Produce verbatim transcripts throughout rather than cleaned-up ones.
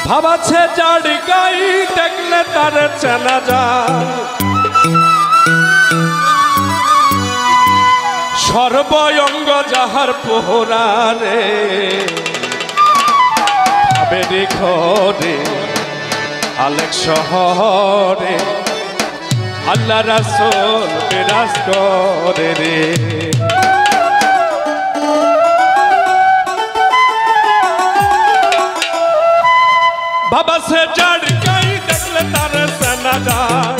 ভাবাছে জাড়ি গাই দেখলে তার চেনা যায় সর্বঙ্গ যাহার পোহরারে আবেদি ঘরে আলেক শহরে আল্লাহ রাসূল বিরাজ করে রে বাবা সে জাড় গাই দেখলে তার সেনা যায়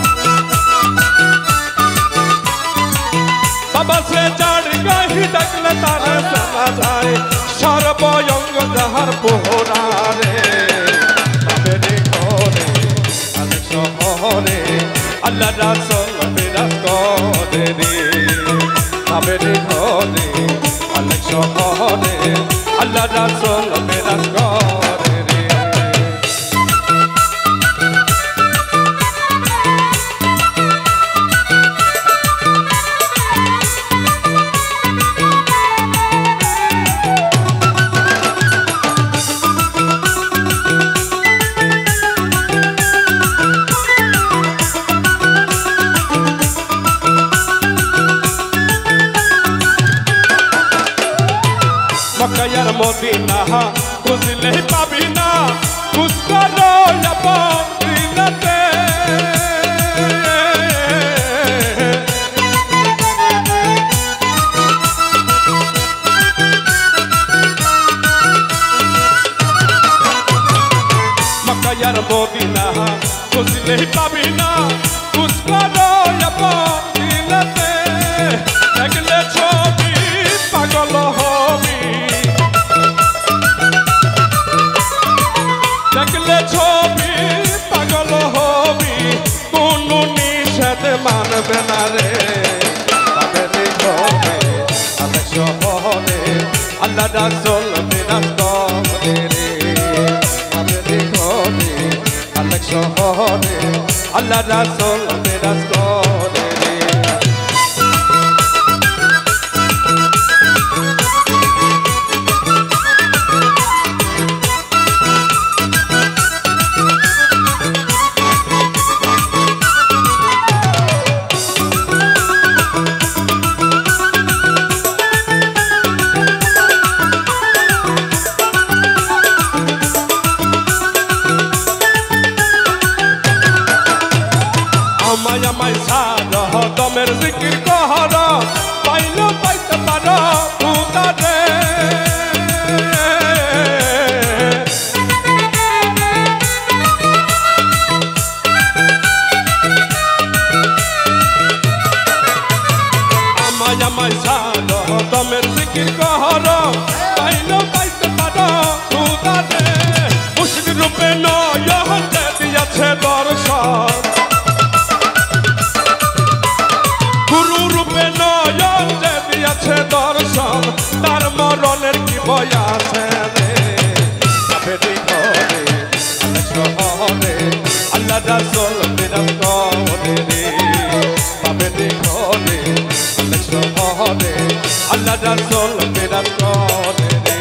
বাবা সে জাড় গাই দেখলে তার সেনা যায় সর্বঙ্গ যাহার পোহরারে আবেদি ঘরে আলেক শহরে আল্লাহ রাসূল বিরাজ করে রে আবেদি ঘরে আলেক শহরে আল্লাহ রাসূল বিরাজ করে রে মক্কার মদিনা খুঁজলে পাবি না খুঁজ করো মদিনাতে মক্কার মদিনা খুঁজলে পাবি না খুঁজ করো মদিনাতে দেখলে ছবি পাগল হবি দেখলে ছবি পাগল হবি কোনো নিষেধ মানবে না রে তাদের ঘরে আলেক শহরে আল্লাহ রাসূল বিরাজ করে রে তাদের ঘরে আলেক শহরে আল্লাহ রাসূল বিরাজ করে রে আমায় আমায় সারহ দমের জিকির কহর পাইলো পাইতে পারো খুদারে আমায় আমায় সারহ দমের জিকির কহর পাইলো পাইতে পারো খুদারে মুর্শিদ রূপে নয়ন দিয়াছে দর্শন দর্শন তার মরণের কি ভয় আছে রে আবেদি ঘরে আলেক শহরে আল্লাহ রাসূল বিরাজ করে রে আবেদি ঘরে আলেক শহরে আল্লাহ রাসূল বিরাজ করে রে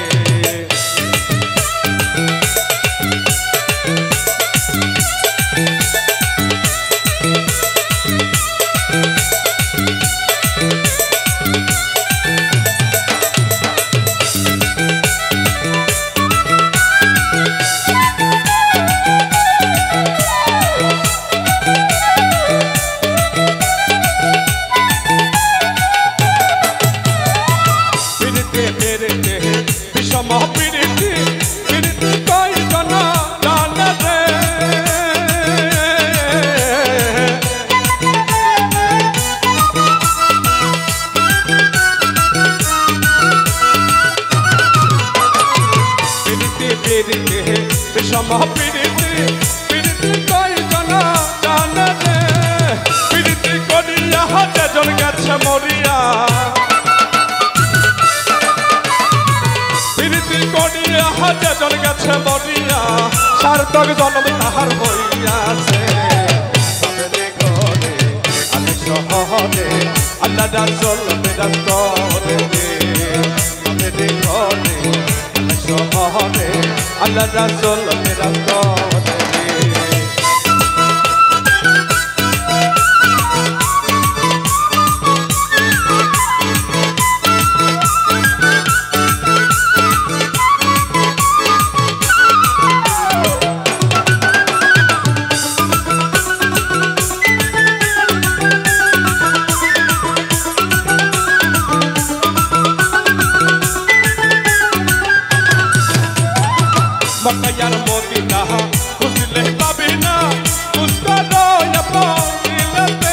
সার্থক জন্ম তাহার হইয়াছে আলেক শহরে আল্লাহ রাসূল বিরাজ করে রে আবেদি ঘরে আলেক শহরে আল্লাহ রাসূল মেরাজ করে मक्का मोदीना खुशले बाबिना उसका रोया पानिलते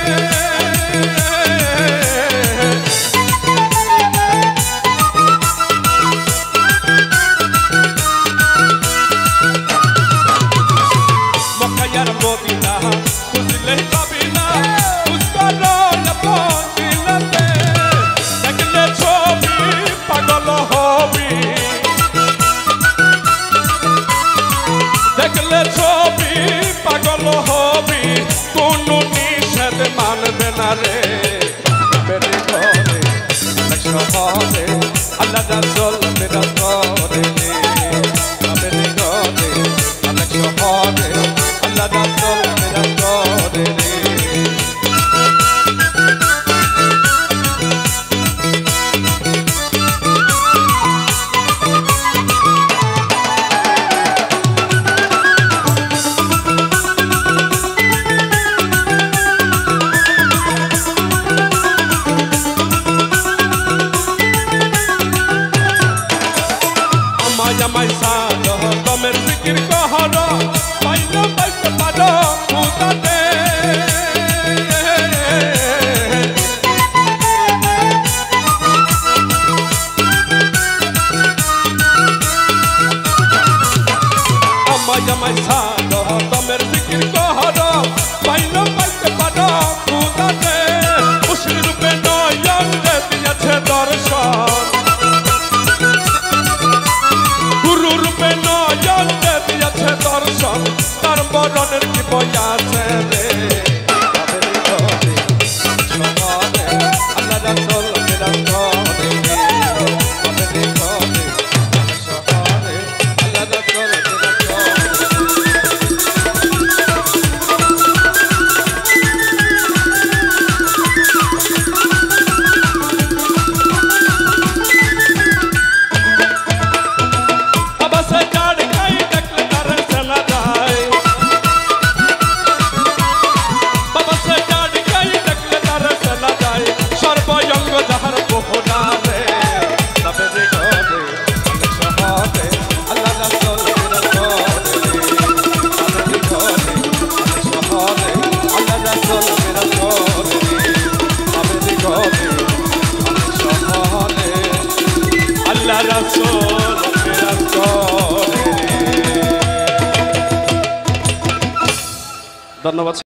मक्का मोदीना खुशले बाबिना उसका रोया पानिलते देखले छवि पागल हबी देखले छवि पागल हबी कोनो निषेध मानबे ना रे मेरे घरे शहरे আল্লাহ রাসূল মেরাজ করে রে मेरे घरे শহরে আল্লাহ রাসূল মেরাজ করে রে জামাই সাদ তমের জিকির কহর পাইলো পাইতে পারো খুদাতে আমার জামাই সাদ তমের জিকির কহর পাইলো পাইতে পারো খুদাতে খুশি রূপে নয়ন দিয়েছে দর্শন দর্শন তার বরণের কি বয়াছে রে আল্লাহ রাসূল মেরাজ করে রে আল্লাহ রাসূল মেরাজ করে বাবা সে চাড় খাই আল্লাহ রাসূল মেরাজ করে। ধন্যবাদ।